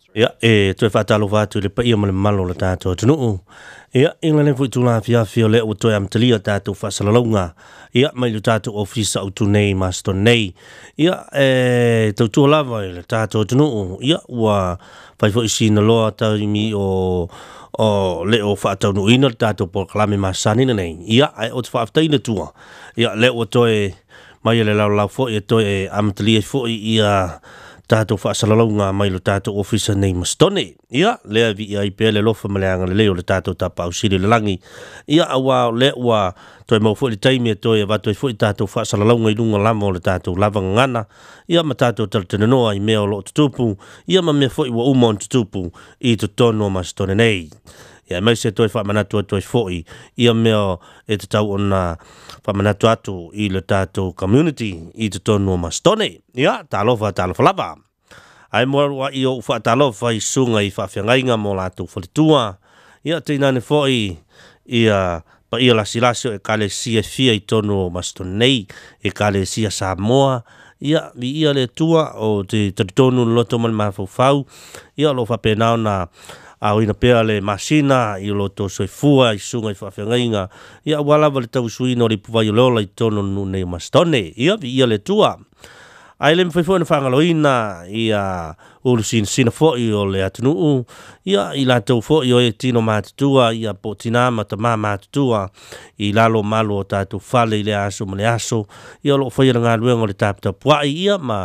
Ia, toi whātalo whātu le pa ia male malo le tātou tunu. Ia, inga le fuitu la fia le o toi amtalia tātou whasalalonga. Ia, mai le tātou ofisa au tu nei masto nei. Ia, tau tua lava le tātou tunu. Ia, ua whaifo isi na loa tau imi o le o whaatau no ina le tātou por kalame masani na nei. Ia, o te whaaftaina tua. Ia, le o toi mai le lau fo ia toi amtalia fo ia tātou whaasalalonga mai lo tātou ofisa nei mastone. Ia, lea vi ia i pēle lofa maleanga le leo le tātou tapa au siri le langi. Ia, awa le ua toi mau fo le taimi e toi watoi fo i tātou whaasalalonga i lunga lama o le tātou lava ngana. Ia, ma tātou talatenanoa i mea o lo tutupu. Ia, ma mea fo i wa uma on tutupu i to tono mastone nei. Ia, mai se toi whamanatu atoi fo i. Ia mea e te tau ona whamanatu atu i le tātou community i te tonu o mastone. Ia, tālofa lava. Ai moa i o whaatalofa i sunga i whawhiangainga mo lātou whalitua. Ia, te inane fo i ia pa ia lasilasio e kale sia fia i tonu o mastone nei, e kale sia Samoa. Ia, vi ia le tua o te tonu loto mali mawhau. Ia, lo whapenao na au ina pea le masina i loto soifua i sunga i whawhiangainga. Ia walawa le tau suina o le puwai lola i tono nune mastone. Ia vi ia le tua. Ai le mwhaifu na whangaloina ia ulu sina fōi o le atunuu. Ia i lātou fōi o e tino mātutua. Ia po tinama ta mātutua. I lalo malo o tātou whale i le aso ma le aso. Ia lo whaira ngā luenga o le tāpita puai ia ma.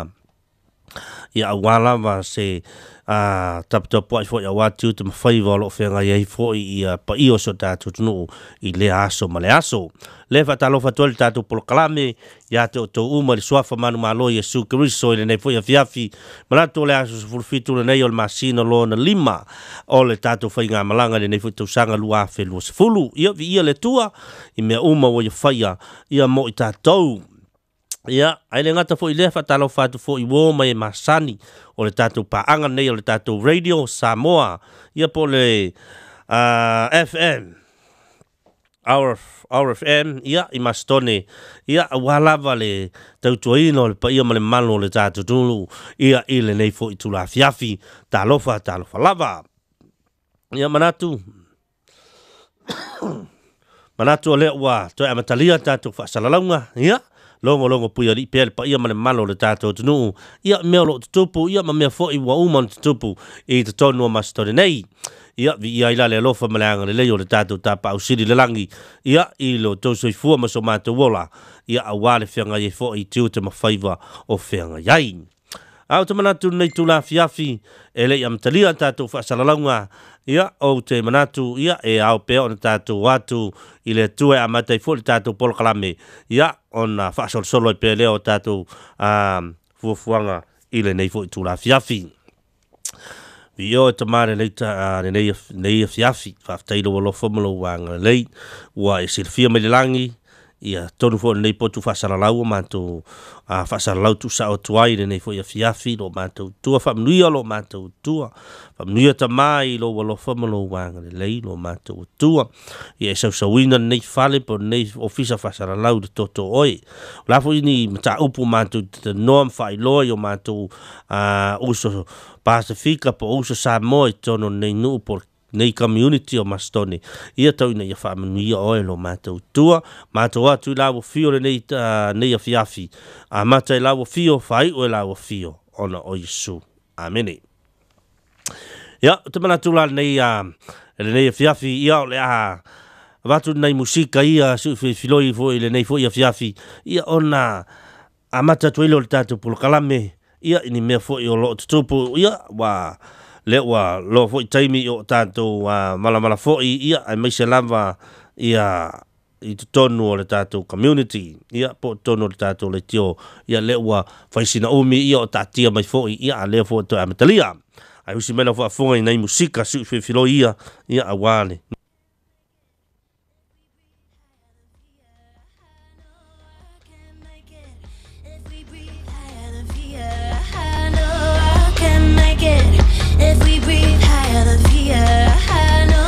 Ia walawa se tapita puai fo ia watu te mawhaiva lo whenga iei fo ia pa io so tātou tunu i le aso ma le aso. Le whatalofa tole tātou polo kalame ia te o tau uma le suafa manu malo i Yesu Kiriso i le nei fo ia fiafi malato le aso sa fulfitu le nei o le masina lo na 5 o le tātou whainga malanga le nei fo tau sanga lua fe lua sefulu. Ia vi ia le tua i mea uma o ia whaia ia mo i tātou. Ia, ai le ngata fo i le whatalo whatu fo i wō mai masani o le tātou paanga nei o le tātou radio Samoa. Ia po le FM, Our FM, ia i mastone. Ia walawa le tautuaina o le pa ia ma le malo o le tātou tulu. Ia i le nei fo i tula fiafi, tālofa lava. Ia manatu. Manatu o le ua, toi amatalia tātou whaasalalonga. Ia. Longo puia li pele pa ia male malo le tātou tunu. Ia mea lo tutupu, ia ma mea fo i wa uman tutupu i te tonu o mastone nei. Ia vi ia ila le alofa maleanga le leo le tātou tapa au siri le langi. Ia i lo tauso i fua maso mātou wola. Ia awale whianga i fo i tiu te mawhaiva o whianga iai. Au te manatu nei tula fiafi e le amtalia tātou whaasalalonga. Ia o te manatu ia e au pea o na tātou watu i le tue a matai fo le tātou polo kalame. Ia o na whaasolo i pea leo tātou fuafuanga i le nei fo i tula fiafi. Vi o te mare nei fiafi. Whaaftailo o lo whamalo wanga lei. Ua e silfia me le langi. Ia tonu fo nei potu whasaralau o mātou whasaralau tu sa o tuai nei fo ia fiafi lo mātou tua whamnuia lo mātou tua whamnuia ta mai lo walo whamalo wanga lei lo mātou tua ia e sausawina nei whale po nei ofisa whasaralau de toto oi lafo ini mata upu mātou te noam whailoi o mātou uso Pasifika po uso Samoa i tono nei nuu por nei community o mastone. Ia tau ina ia whaamanuia oe lo mātou tua. Mātou atu i lawa fio le nei a fiafi. A mata i lawa fio, whai o i lawa fio. Ona o Yesu. Amene. Ia, te manatu la nei a fiafi. Ia o le a watu nei musika ia su filoi fo i le nei fo i a fiafi. Ia ona a mata tuilo le tātou polo kalame. Ia ini mea fo i o lo tutupu. Ia wa le wa lo fo taimi o tātou malamala fo ia ai mai se lava ia i tonu o le tātou community ia po tonu o le tātou le tio ia le wa faisina umi ia o tātia mai fo ia le fo to amatalia ai usi mena fo afonga i nei musika su filo ia awale. If we breathe higher than fear, I know.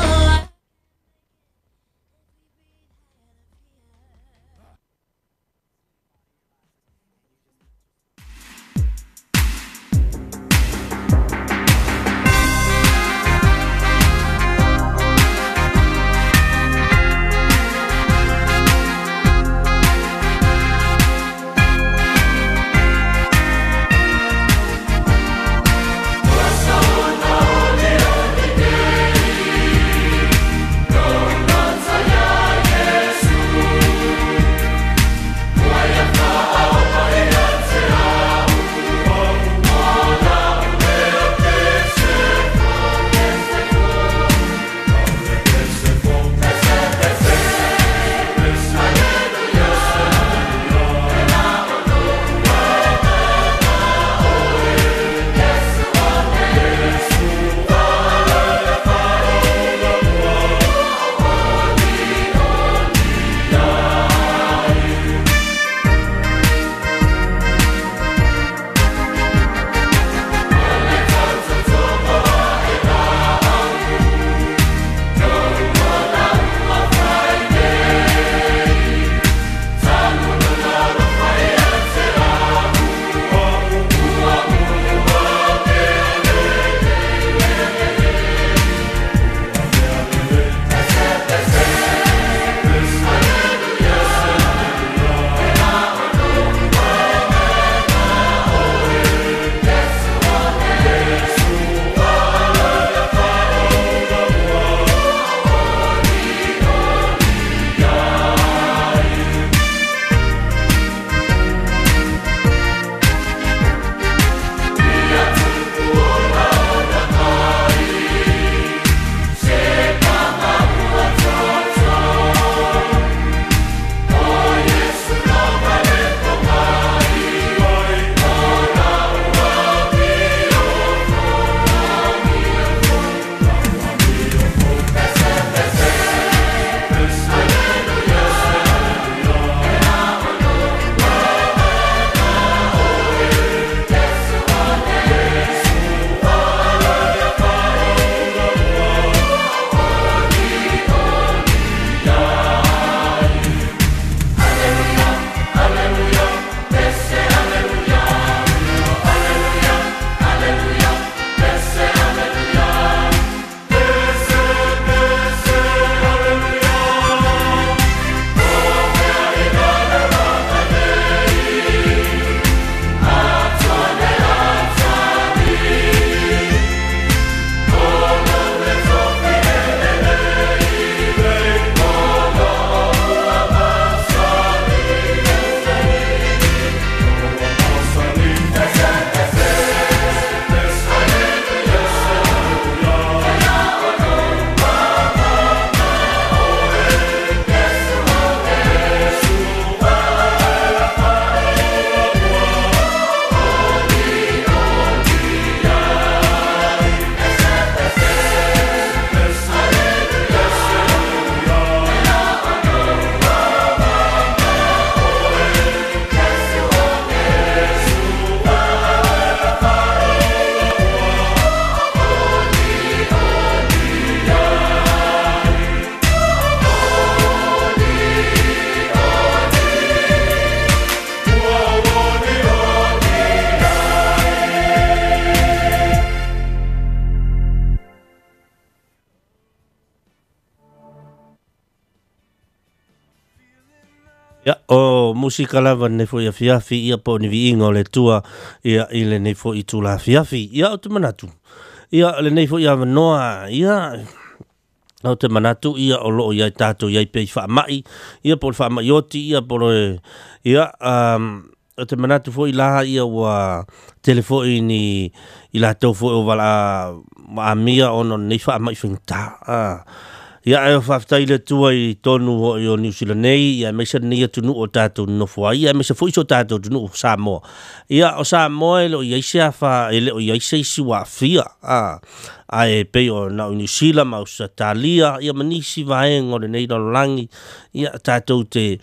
Ya, o musika lava ne fo ia fiafi ia po ni viinga o le tua ia ile ne fo i tula fiafi ia o te manatu. Ia le ne fo ia vanoa ia o te manatu ia o loo ia tātou ia pei wha mai ia po le wha mai oti ia po le ia o te manatu fo i laha ia wa telefoi ni i la tau fo o wala a mia ono ne wha mai whinta. Ia e whaftai le tua i tonu o New Zealand nei, ia meisa ni atu nu o tātou nofua, ia meisa fo iso tātou nu o Samoa. Ia o Samoa e leo ia isia wha, e leo ia isia isi wa fia, a e pei o na New Zealand, ma usa talia, ia manisi vaeng o le nei langi, ia tātou te,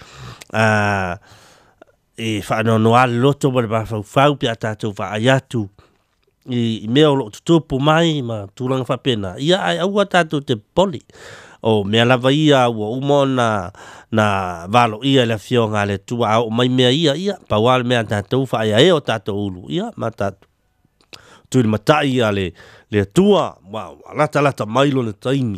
e whaanono ale loto wale ba whau pia tātou wha ayatu, i mea o lo tutupu mai, ma tūlanga whapena, ia ai aua tātou te poli, o mea lava ia ua umo na valo ia le fio ngā le tua au mai mea ia pawale mea tātou whaia e o tātou ulu ia ma tātou tui matai ia le tua wow, lata mailo na taimi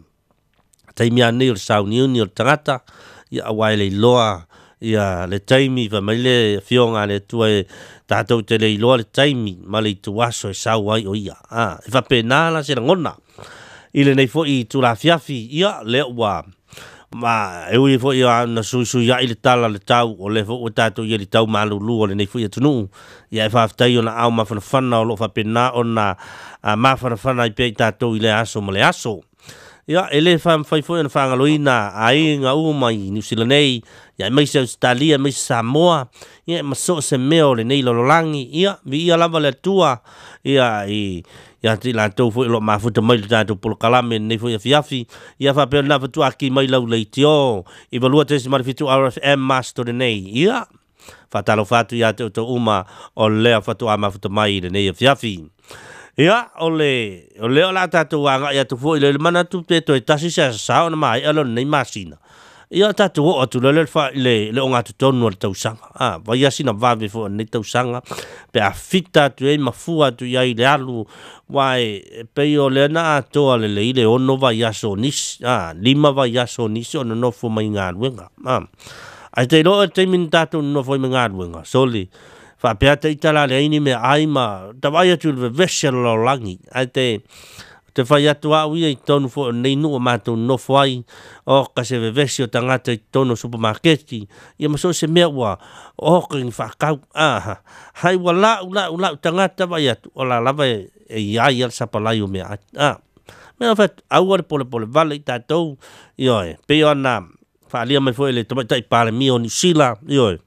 taimi ane o le sauniuni o le tangata ia awai le iloa ia le taimi va mai le fio ngā le tua e tātou te le iloa le taimi ma le tuaso e sau ai o ia e whapena la se ngona ile nei fo i tula fiafi ia le wa ma e ui fo ia na su ia ile tala le tau o le fo o tatu ia le tau malulu o le nei fo ia tunu ia e whaftai o na au mawhanawhana o lo whapena o na mawhanawhana i pei tatu i le aso ma le aso ia ele whai fo ia na whangaloina a inga umai New Zealand nei ia mai se Australia mai Samoa ia maso se meo le nei lololangi ia vi ia lava le tua ia ia ti la tau fo lo mafuta mai ta to polo kalame nei fo ia fiafi ia fa pe na fatu aki mai lau leitio i valua te se marifitu RFM master nei ia fa talo fatu ia to uma o le fatu ama mafuta mai nei fiafi ia ole la ta to anga ia to fo le mana tu te to tasi sa sa na mai alo nei masina ia tatu o atu le fa le onga tu tonu o tau sanga vai asina vave fo nei tau sanga pe a fita tu e mafua tu ia ile alu wai pe o le na to ale le ile ono vai aso nis lima vai aso nis ono no fo mai nga wenga ai te lo te min tatu no fo mai nga wenga soli fa pe ata itala le ini me aima ta vai atu le vessel lo langi ai te whai atua ui i tonu fo nei nu o mātou no whai o ka se vevesi o tangata i tonu supermarketi ia maso se mea ua o ka ngi whakau hai ua lau tangata vai atu o la lava e iai al sapalai o mea mea what aua le pole vale i tātou ioe pe o na whaalia mai fo ele tomaitai pāle mi o New Zealand ioe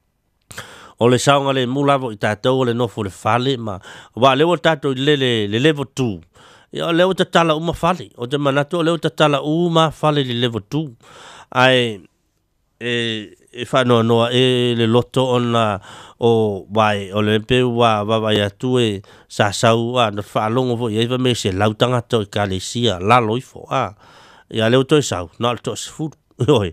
o le saunga le mulavo i tātou o le nofo le whale ma wa leo tātou le level 2 ia leo te tala uma fale o te manato leo te tala uma fale le level 2 ai e whanoa noa le loto ona o vai o le pe wa vai atu e sa sau na whalongo fo ia me se lautanga to i kalesia la loifo ia leo to sau na to se fu oi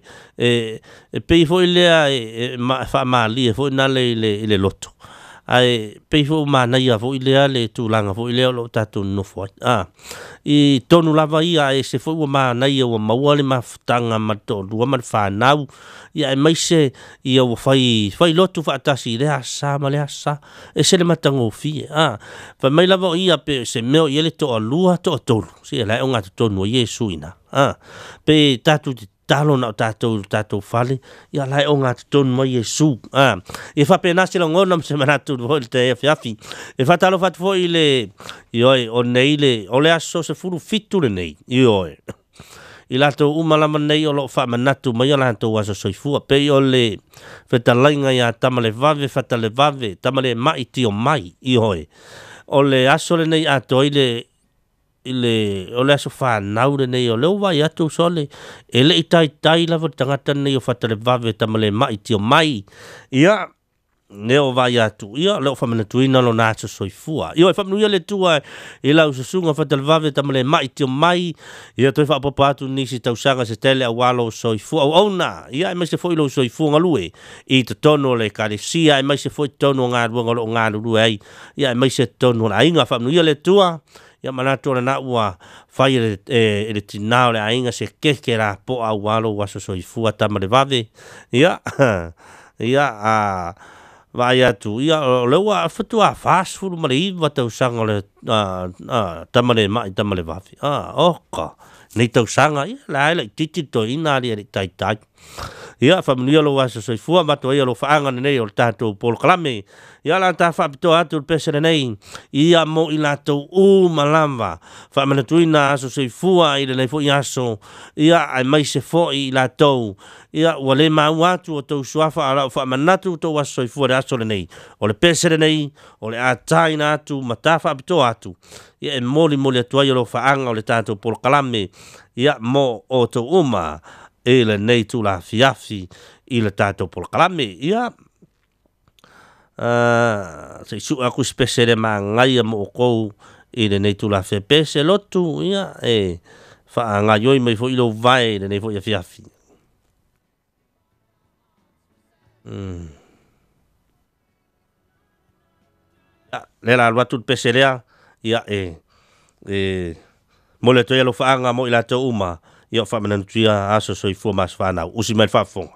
pe fo ile ma fa mali fo na le loto ai pe fo mana ia fo ile le tulanga fo ile lo tatu no fo i tonu lava ia e se fo mana ia o mawale maftanga mato lua man fa nau ia e mai se ia o fai lotu fa tasi le asa ma le asa e se le matango fi fa mai lava ia pe se meo ia le to lua to tolu se la onga to no Yesu ina pe tatu talo na tatou fale ia lai o ngā tonu mai Yesu e whapena sila ngona se manatu ho te fiafi e whatalo fatu fo i le ioe o nei le o le aso se furu fitu le nei ioe i lato umalama nei o lo whamanatu mai o lato aso soifua pe o le whetalainga ia tamale vave whatale vave tamale mai tio mai ioe o le aso le nei ato i le o le aso whanau le nei o leo vai atu sole e le itai lava tangata nei o whatale vave tamale mai tio mai ia leo vai atu ia leo whamanatuina lo nāso soifua ia e whamanuia le tua i lau sasunga whatale vave tamale mai tio mai ia toi whapapa atu nisi tausanga se tele a walo soifua au na ia e mai se foi lo soifua ngalue i te tono le kalesia e mai se foi tono ngā ruanga lo ngā ruru ai ia e mai se tono la inga whamanuia le tua ia manato na ua fai le tinao le ainga se keke la po a walo waso soifua tama le vave ia ia a vai atu ia le ua fatua fast food ma le iwa tausanga le tama le mai tama le vave oka nei tausanga ia la ele titi to ina le tai tai ia familia lo waso soifua ma to ia lo faanga nei o tato pol klame ia la ta fa pito atu pesere nei ia mo ila to malamba fa mana tuina aso soifua ile nei fo iaso ia ai mai se fo ila to ia wale ma watu o to suafa ala fa manatu to waso soifua de aso nei o le pesere nei o le ataina atu mata fa pito atu ia moli atu ia lo faanga o le tato pol klame ia mo o to uma ele nei tu la fiafi il tato pol kalame ia se su aku spesiale ma ngai mo ko ele nei tu la fepese lotu ia fa nga yo mai fo ilo vai nei fo ia fiafi le la watu peselea ia mo le to ia lo fa nga mo ila to uma ia fa manan tua aso soifua mas fanau usi mai fa fonga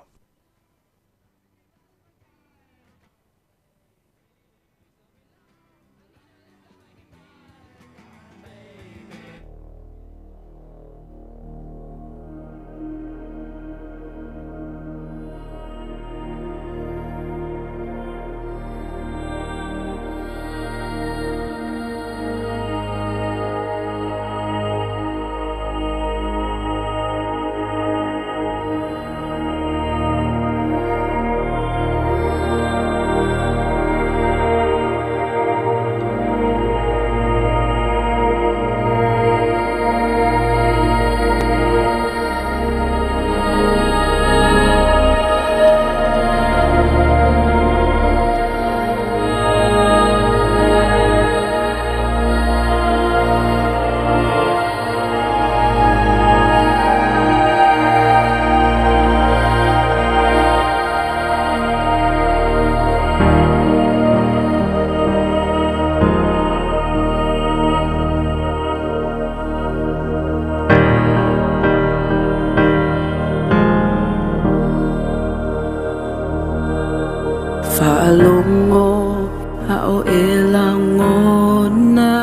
Faalongo hao elangona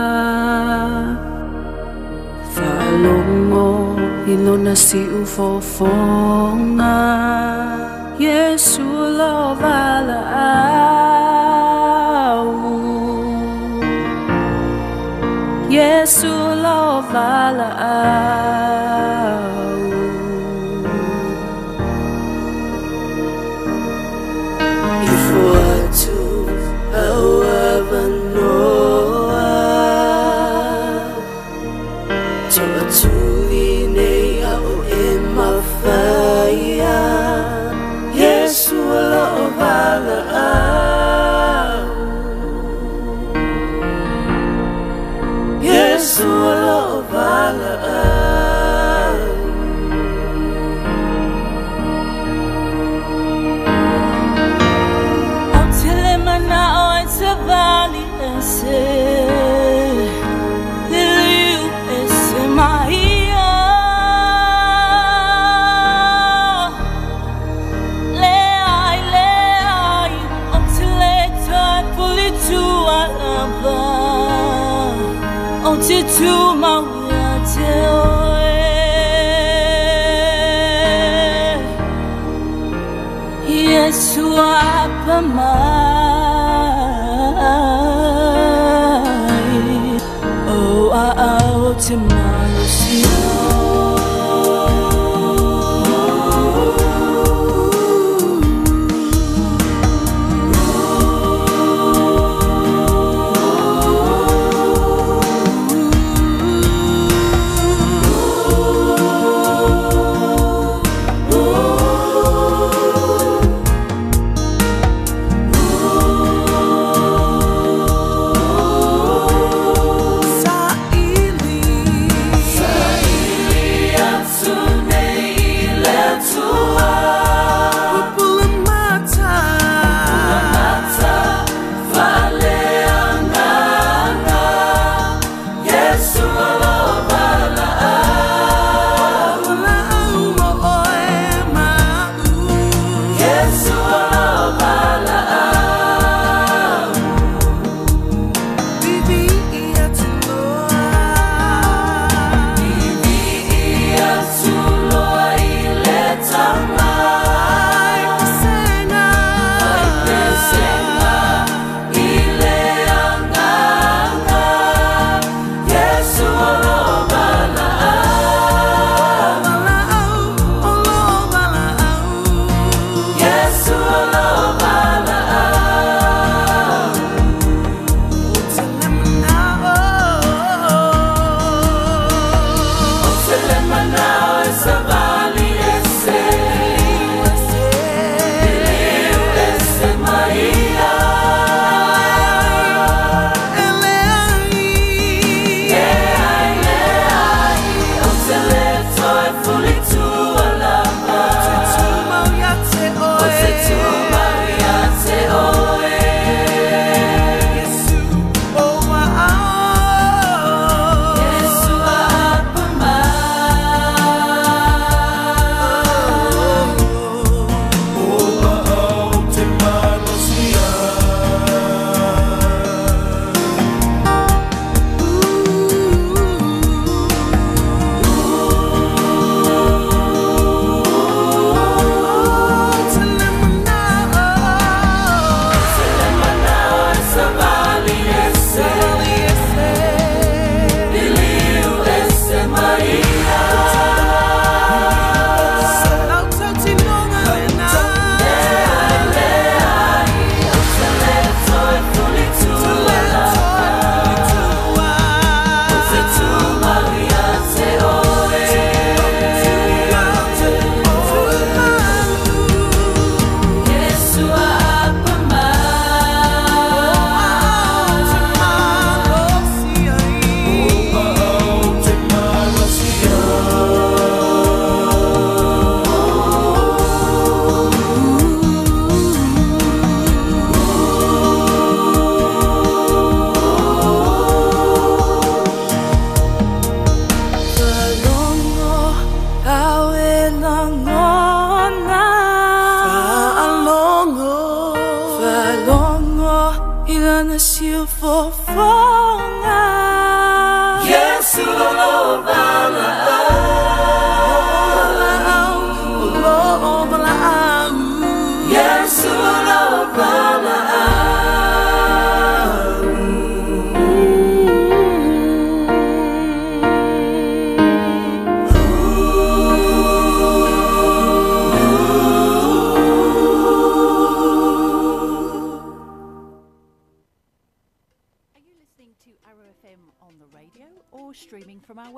Faalongo ilona si ufofonga Yesu lo vala au Yesu lo vala au to my Yesu apa mai oh au te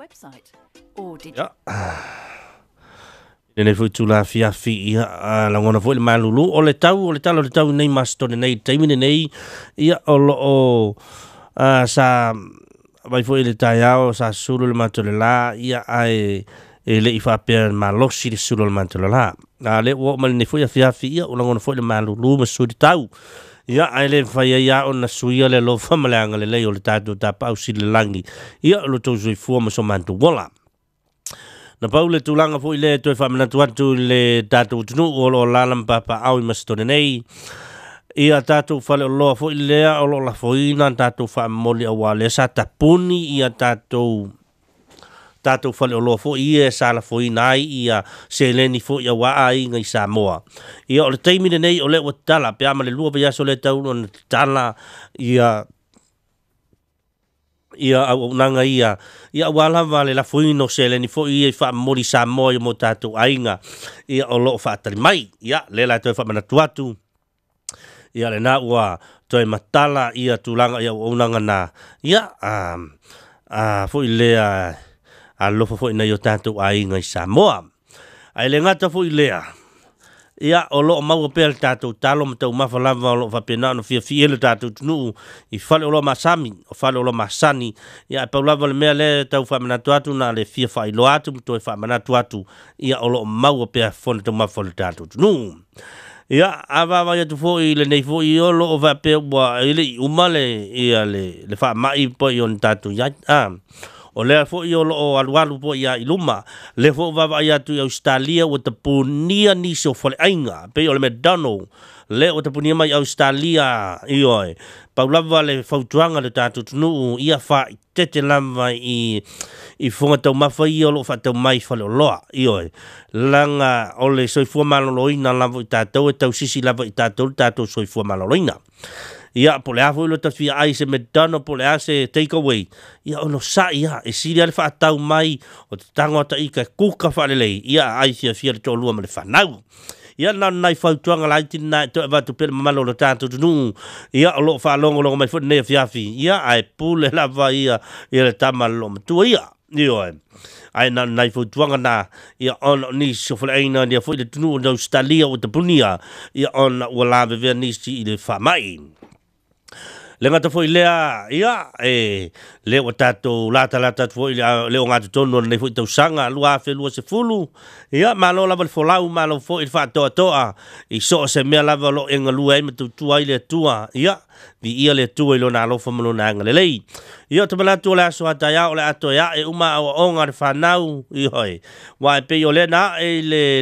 website? Or did ya Nene foi tula fiafi ia la ngona foi le malulu o le tau nei mastone nei taimine nei ia o lo o sa vai foi le taiao sa sulu le matole la ia ai le ifa pe malosi le sulu le matole la le o mal ne foi fiafi ia o la ngona foi le malulu ma sudi tau ia ai le fai ia o na suia le lo famalanga le lei o le tatu ta pausi le langi ia lo to zui fu ma so mantu wola na paule tulanga fo ile to fa mana tuatu le tatu tunu o lo lalam papa au mastone nei ia tatu fale lo fo ile o lo la foina tatu fa moli awale sa tapuni ia tatu fale lo fo ia sa la foina ia seleni fo ia wa ai ngai Samoa ia o le taimi nei o le o tala pe ama le lua pe so le tau on tala ia au nanga ia wala vale la fuino sele ni fo ia fa mori Samoa mo tatu ainga ia o lo fa tali mai ia le la to fa mana tuatu ia le na wa to matala ia tulanga ia o nanga na ia fo ile a lo fo ina yo tatu ainga Samoa ai le ngata fo ile ia o lo mau pel tatu talo mtau mafalava lo fa pena no fia le tatu tunu I fale o lo masami o fale o lo masani ia pa lava le mele tau fa mana tuatu na le fia fa ilo atu to fa mana tuatu ia o lo mau pe fon to mafal tatu tunu ia ava va tu fo ile nei fo I o lo va pe wa ile umale ia le fa mai po yon tatu ya o le fo I o lo alualu po ia iluma le fo va ia tu Australia o te punia ni so fole ainga pe o le medano le o te punia mai Australia ioi paulava le fautuanga le tatu tunu ia fa tete lava I fonga tau mafa I o lo fa tau mai fale o loa ioi langa o le soifua maloloina lava I tatou e tau sisi lava I tatou soifua maloloina ia po le afo lo tafia ai se medano po le ase take away ia ono sa ia e siri ale fa tau mai o te tango ta ika kuka fa le ia ai fia to lua le fanau ia na nai fautuanga lai tina to va tu per malo lo tanto nu ia lo fa longo mai fo ne fiafi ia ai pule la va ia le tamalo tu ia io ai na nai fautuanga na ia on ni so fa ina dia fo le tunu no stalia o te punia ia on wala ve ni si le fa mai le ngata foi lea ia le o tato lata foi le o ngata tono nei foi tau sanga lua fe lua se fulu ia malo lava folau malo foi fa toa I so se me lava lo enga lua me tu ai le tua ia vi ia le tua lo na lo fa malo na ngale lei ia to bala to la so ata ia o le ato ia e uma o onga fa nau I hoi wa pe yo le na le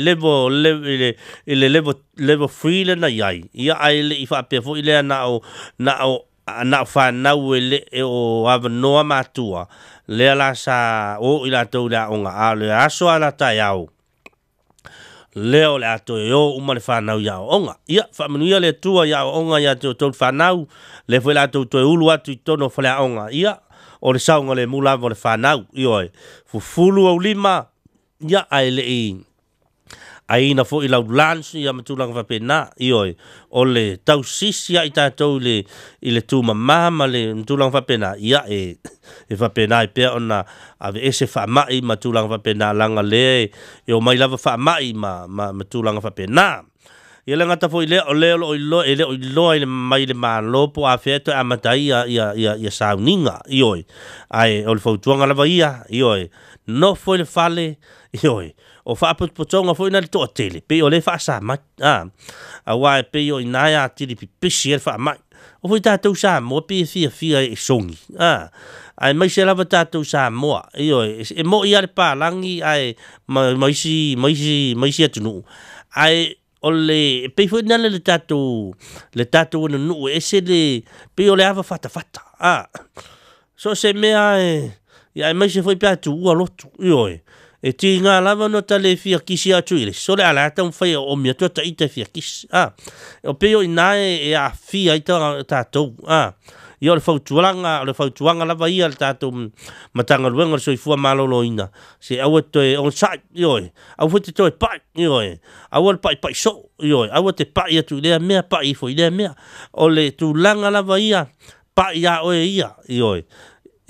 level free le na ia ai le fa pe foi le na na fa na wele o ava noa matua le la sa o ila to la onga a le aso ala ta yao le o le ato yo uma le fa na yao onga ia fa manuia le tua yao onga ya to fa na le foi la to ulu atu to no fa la onga ia o le saunga le mula vo le fa na io fu fulu o lima ia ai le ai na fo I lau lans ia matulanga fa pena ioi o le tau sisi ai tatou le tu mama le matulanga fa pena ia e fa pena pe ona ave ese fa mai matulanga fa pena langa le o mai lava fa mai matulanga fa pena ia le ngata fo ile o le o mai le malo po a feto a matai ia sauninga ioi ai o le fautuanga lava ia ioi no foi le fale ioi o fa potonga foi na to tele pe o le fa sa ma a wa pe o ina ya tiri pisi fa ma o foi tatou sa mo pe fia e songi ai mai se lava tatou sa mo io e mo ia le pa langi ai mai si atunu ai o le pe foi na le tatou no nu e se le pe o le ava fata so se me ai ia mai se foi pa tu o lotu io e tinga lava no tale fia kisi atu ile so le ala ta fai o mia to ta ita fia kisi o peo ina e a fia ita tatou io le fautuanga lava ia le tatou matanga luenga so ifua malolo ina se au to on site io au futi to pa io au pa so io au te pa ia tu le mea pa I foi le mea o le tu langa lava ia pa ia o ia io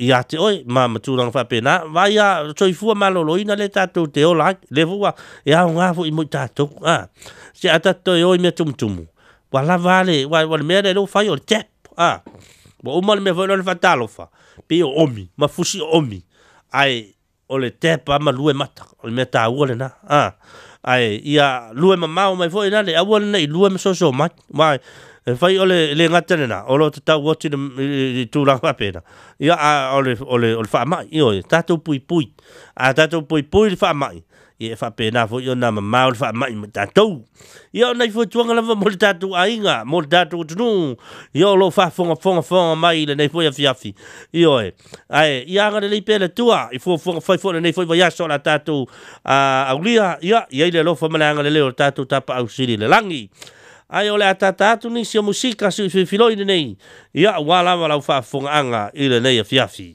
ia te oi ma maturanga fa pena vai a soifua malolo ina le tatou te ola le fua ia nga fu i mo tatou se atato oi me tumtumu wala vale wala me le lo fai o tap bo o mal me fa no fa talofa pe o omi ma fusi omi ai o le tap ma lue mata o le meta ole na ai ia lue ma mau mai foi na le awol nei lue ma so mai fai ole le ngatana na o lo ta woti de tu la pena ia ole fa mai io tato pui tato pui fa mai ia fa pena fo io na ma fa mai tato io nei fo tuanga la mo tato ainga mo tato tu io lo fa fonga mai le nei fo ia fiafi io ai ia ga le pele tua i fo fo nei fo ia so la tato aulia ia le lo fa malanga le tato tapa au siri le langi ai ole atata tu ni sia musika su filoi nei ia wala fa fonga ile nei fiafi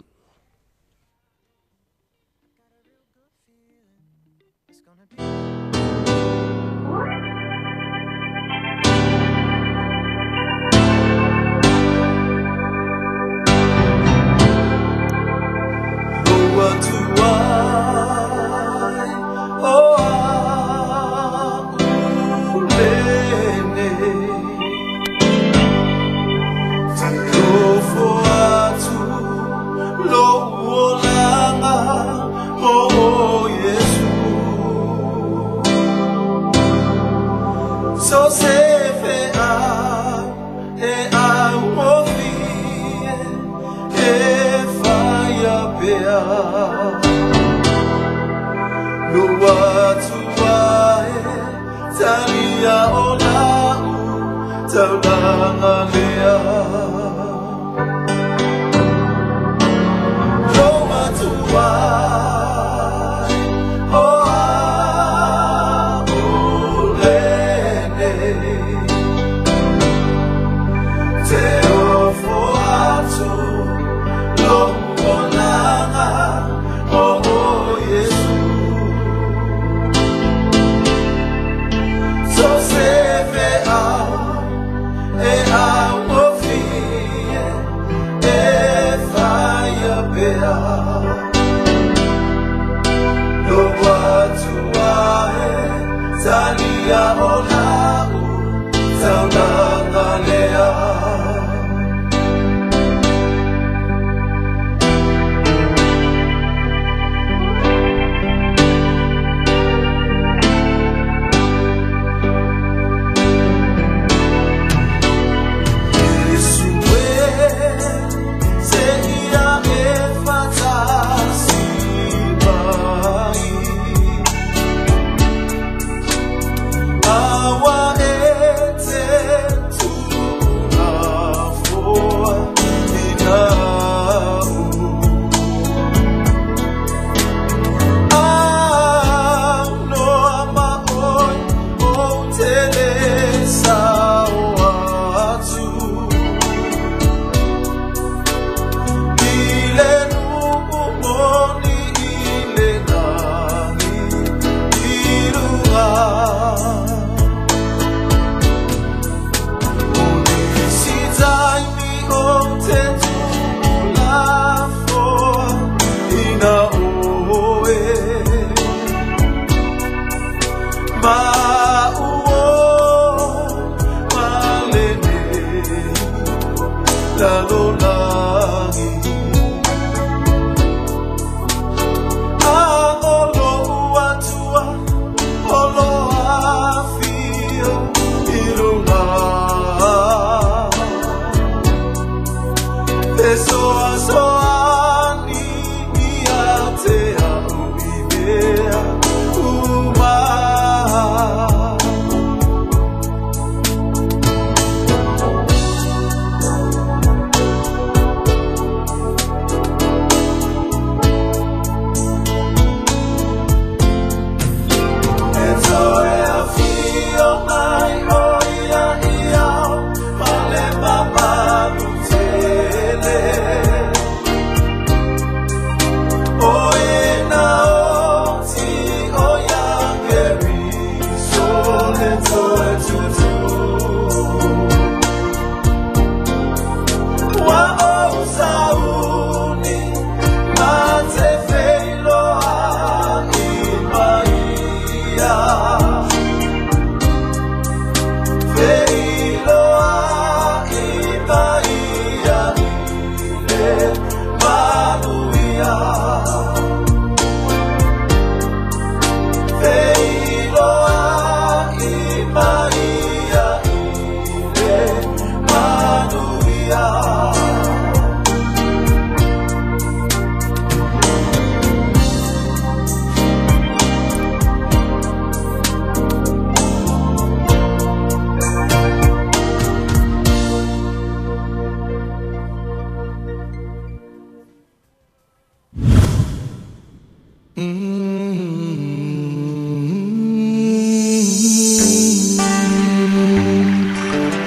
So se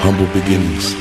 humble beginnings.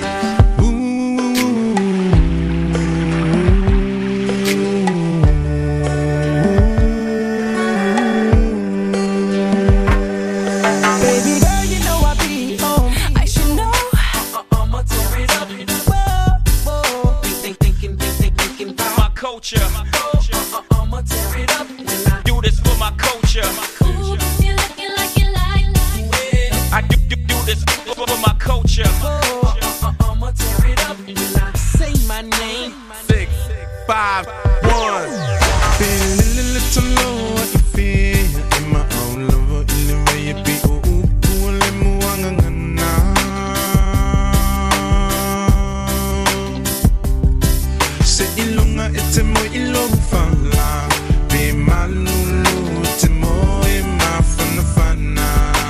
Baby girl, you know I be home. I should know. I'ma tear it up. Whoa. Thinking about my culture. I'ma tear it up. When I do this for my culture. Ooh, you looking like you like. I do this for my culture. I'ma tear it up. When I say my name, 6, 5, 1. Feel a little low, what you feel in my own love, in the way you be. Let me wang na. Say ilunga ite mo ilong fala, be malulu ite mo ima fana fana.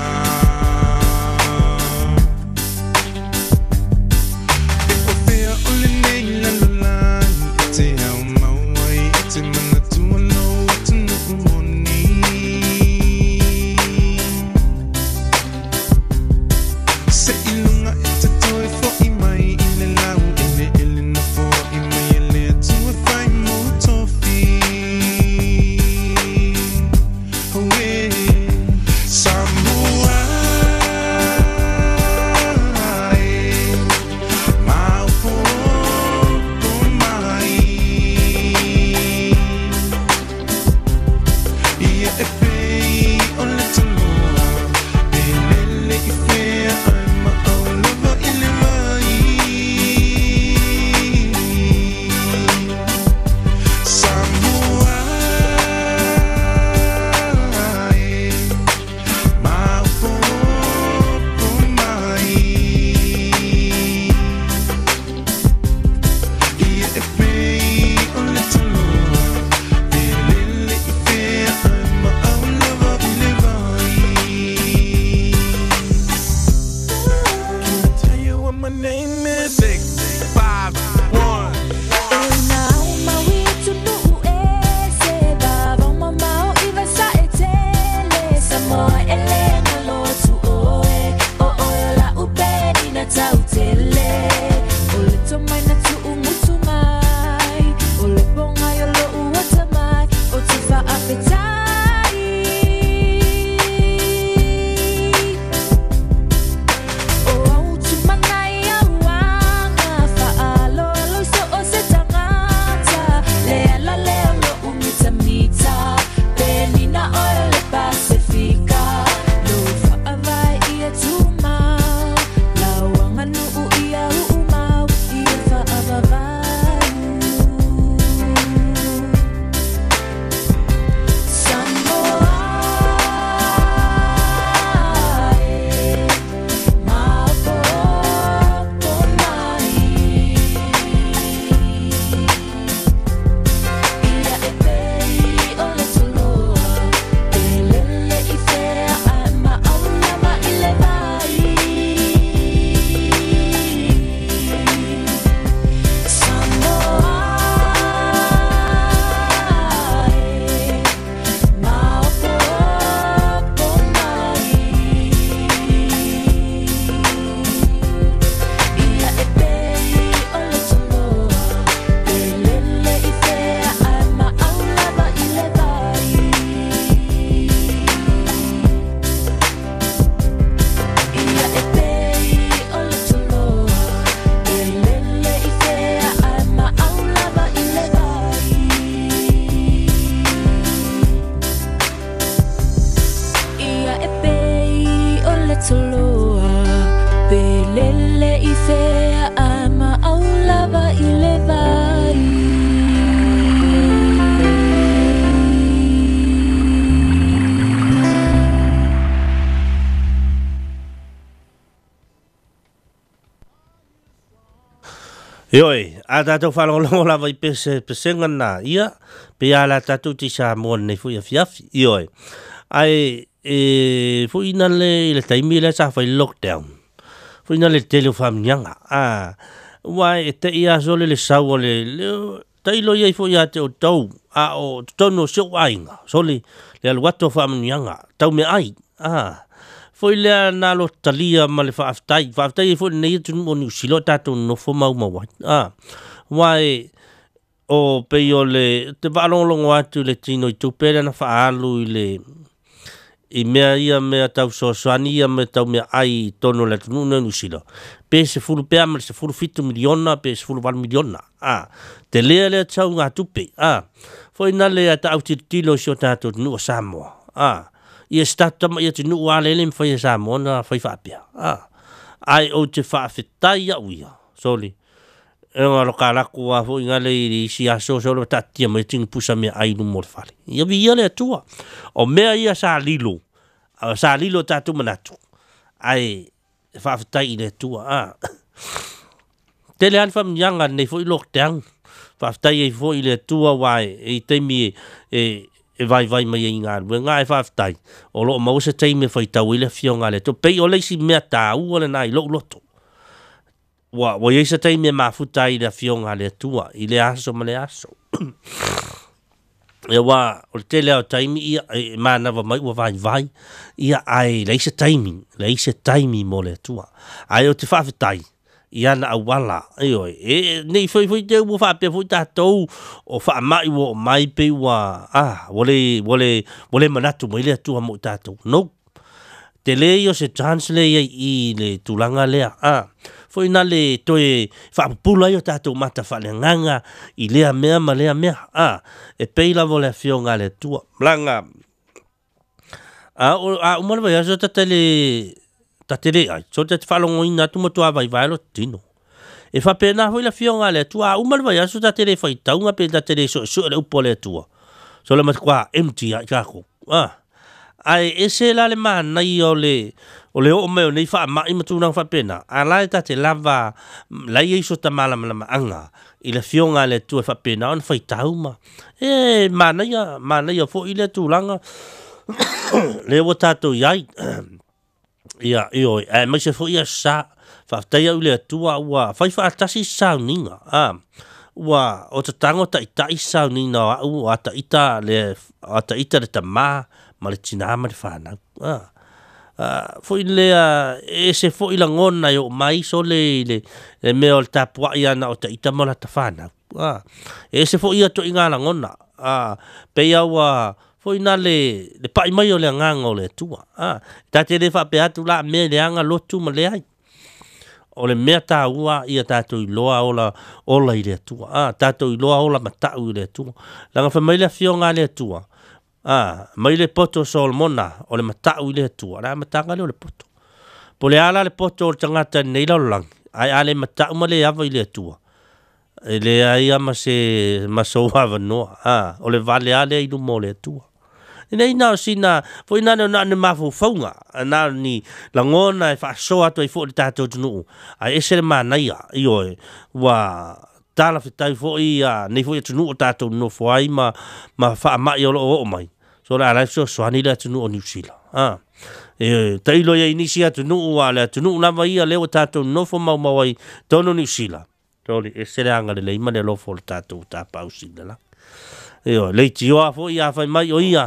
People fear only name la lula, ite how my way, ite mana tu no ite no money. Say ilunga ite toy for imai ile lau ile na for imai ile tu fai mo tofi. Away Samoa, mau po mai. Ia e pei o le taloa, e lele I fea ai ma au lava I le mai. Samoa, mau po mai. Ia e pei o le taloa, e lele I fea ai ma au lava I le mai. Can I tell you what my name is? 6, 5, 1. Ioi, a tātou whalongo lawa I pesenga nā ia, pe a la tātou ti sa mon nei fui a fiafi, ioi. Ai, fui ina le taimi le sa whai lockdown, fui ina le tele whamnyanga, wai e te ia sole le sau le tailo iai fui a te o tau, a o tono seo ainga, sole le aluato whamnyanga, tau me ai, foi le na lo talia ma le faaftai foi nei tu mo ni silo tatu no fo mau mau wai o pe yo le te valolongo atu le tino i tupere na faalu i le i mea ia mea tau soasani ia mea tau mea ai tono le tunu na nusila. Pe se fulu pea ma se fulu fitu miliona, pe se fulu val miliona. Te lea lea tau ngā tupe. Foi na lea ta au tilo si o tātou tunu o Samoa. Ia stata ma ia tunu o alele me fai a Samoa na fai whaapea. Ai o te whaafetai a uia. Soli. E ngā roka laku a foi ngā le i si aso solo tatia me tingu pusa mea ai nu mor fale. Ia vi ia lea tua. O mea ia sa lilo. Sa lilo tātou manatu. Ai whaafetai i lea tua. Te le anfa mnyanga nei foi lok teang. Whaafetai e foi i lea tua wai e teimi e vai mai i ngā rua. Ngā e whaafetai. O lo mausa teimi fai tau i lea fio ngā lea tua. Pei o leisi mea tā ua le nai lo loto. Wa yesa tai me mafuta i le fionga le tua i le aso ma le aso. E wa o te leo taimi ia mana wa mai wa vai ia ai leisa taimi mo le tua. Ai o te whawhetai ia na awala nei foi te ua whapea foi tātou o whaamai o mai pe wa wale manatu mo i le tua mo tātou. No. Te leo se translate i le tulanga lea. Foi na le toe whaapupula i o tātou mata whalenganga i lea mea ma lea mea. E peila vo lea fionga le tua. Mlanga. Umana vai aso tatele ai. So te whalongo ina tumatua vai lo tino. E whapena hoi la fionga le tua. Umana vai aso tatele whai taunga pe tatele so le upo le tua. So le matkwa empty ai kako. Ai ese la le mana i o le meo nei wha mai matuna wha pena. A lai ta te lava lai iso ta malama anga i le fionga le tua wha pena on whai tauma. Mana ia fo i le tūlanga le o tātou iai. Ia ioi, mai se fo ia sa whaftai au le tua ua whai wha atasi sao ninga. Ua o ta tango ta ita i sao ninga o ata ita le ta maa ma le tina ma le whanau. Foi lea, se foi la ngona yo mai so le meo le tapua i ana o ta ita mo la ta whanau. Se foi ia to inga la ngona. Pe aua, foi na le pai mai o le nganga o le tua. Ta te le whape atu la me le anga lotu ma le ai. O le mea tā ua ia tātou i loa ola i le tua. Tātou i loa ola matau i le tua. Langa whamaila fionga le tua. Mai le poto Solomona o le matau i le tua. Rea matanga le o le poto. Po le ala le poto o le tangata nei laulang. Ai ale matau ma le ava i le tua. E le ai ama se masoava noa. O le vale ale i lumo le tua. E nei nao sina, po ina ne mafu faunga. Na ni langona e whaasoa ato i fo le tātou tunu. Ai ese le manaia i oe. Wa tala fitai fo i nei fo i tunu o tātou no fo ai ma wha mai o mai. So la alai so swani la tunu o New Zealand. Tailo ia inisi atu nuu wa le tunu nawa ia leo tātou no fo mau mawai tono New Zealand. Toli e sere anga le leima le lofo le tātou tā pausina la. Le tioa fo ia fai mai o ia.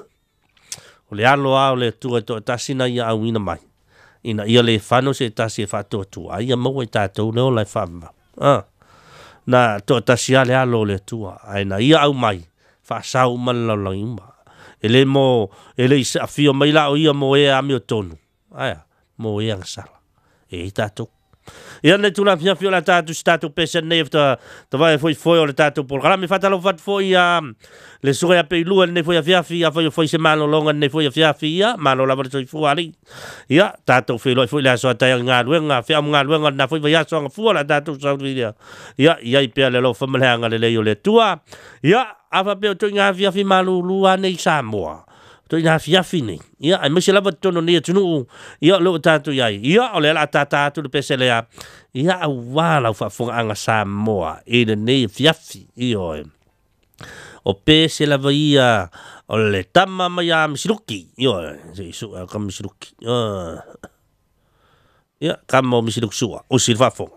O le alo a o le tua to tasina ia au ina mai. Ina ia le whano se tasi e whatua tua. Ia mau e tātou leo lai whama. Na to tasi a le alo le tua. Aina ia au mai. Whaasau malalau ima. Ele mo, ele isa fio mai la o ia mo e ami o tonu. Aia, mo e angsala. E tātou. Ia nei tula fia fio la tātou si tātou pesa nei ta vai foi o le tātou programa. Mi fatalo fat foi le sore a peilua nei foi a fiafi, a foi se malo longa nei foi a fiafi ia, malo la vai foi ali. Ia, tātou filo foi la so tai ngā luenga, fia ngā luenga na foi vai aso nga fua la tātou sa ia. Ia, ia i pea le lo famaleanga le leo le tua. Ia, afa peo to ngā fiafi malo lua nei Samoa. To ina fiafi nei. Ia, ai mese lava tono nei tunu. Ia, lo tātou iai. Ia, o le la tātou le pese lea. Ia, au wala u whafonga anga Samoa. Ina nei fiafi. Ia, o pese lava ia. O le tama mai a misiruki. Ia, se isu ka misiruki. Ia, kama o misiruki sua. O sir whafonga.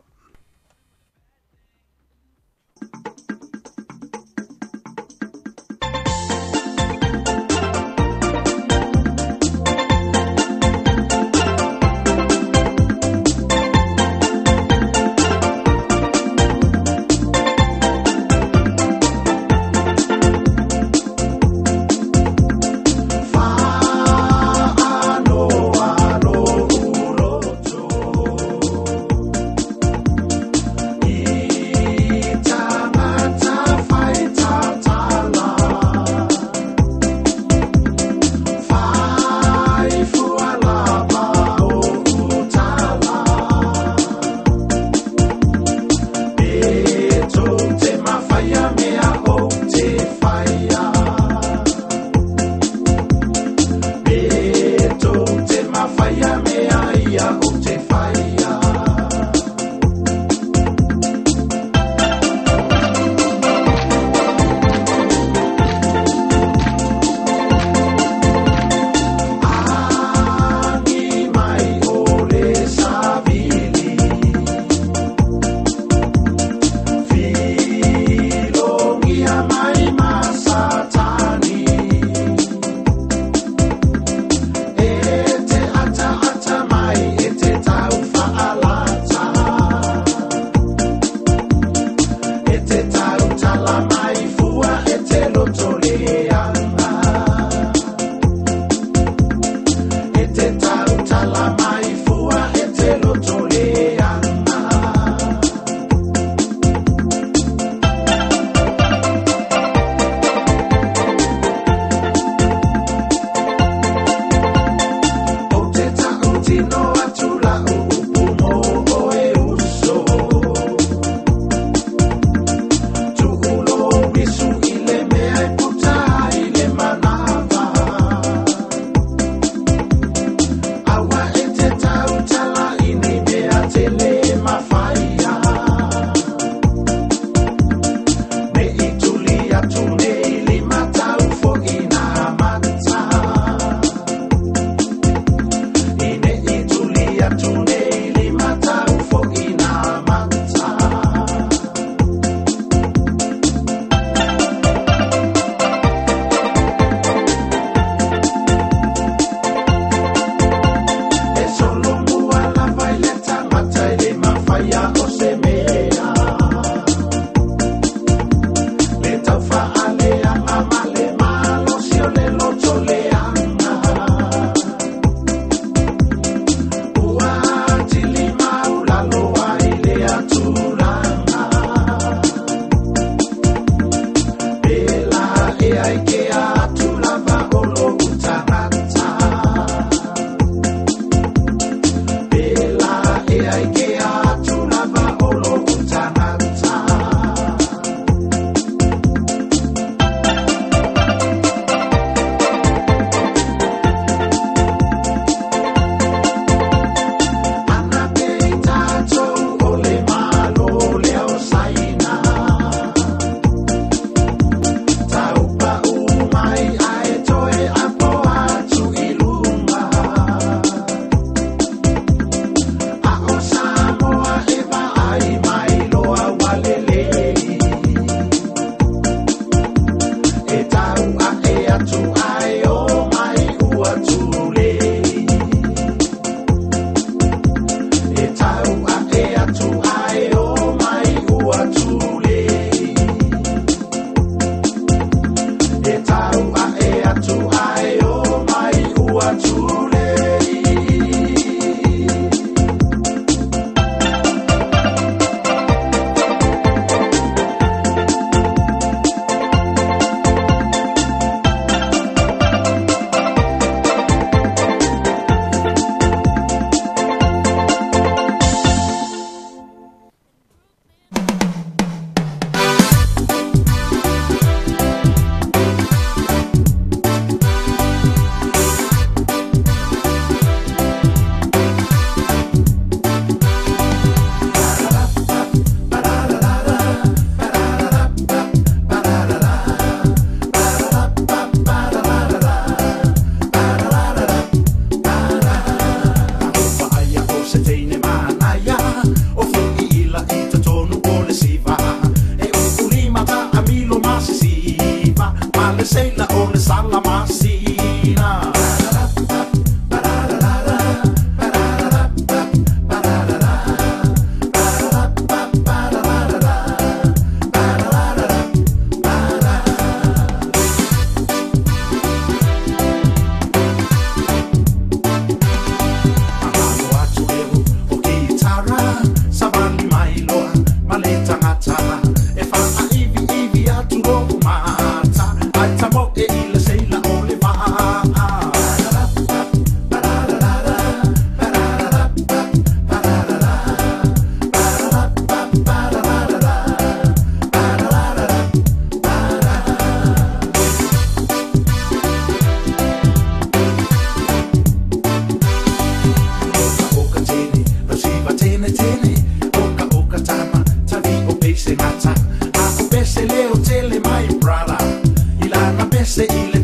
se ile